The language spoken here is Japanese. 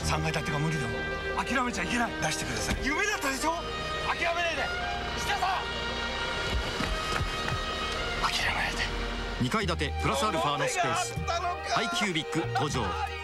3階建てが無理でも諦めちゃいけない。出してください。夢だったでしょ。諦めないで。石田さん、諦めないで。 2階建てプラスアルファのスペース、ハイキュービック登場。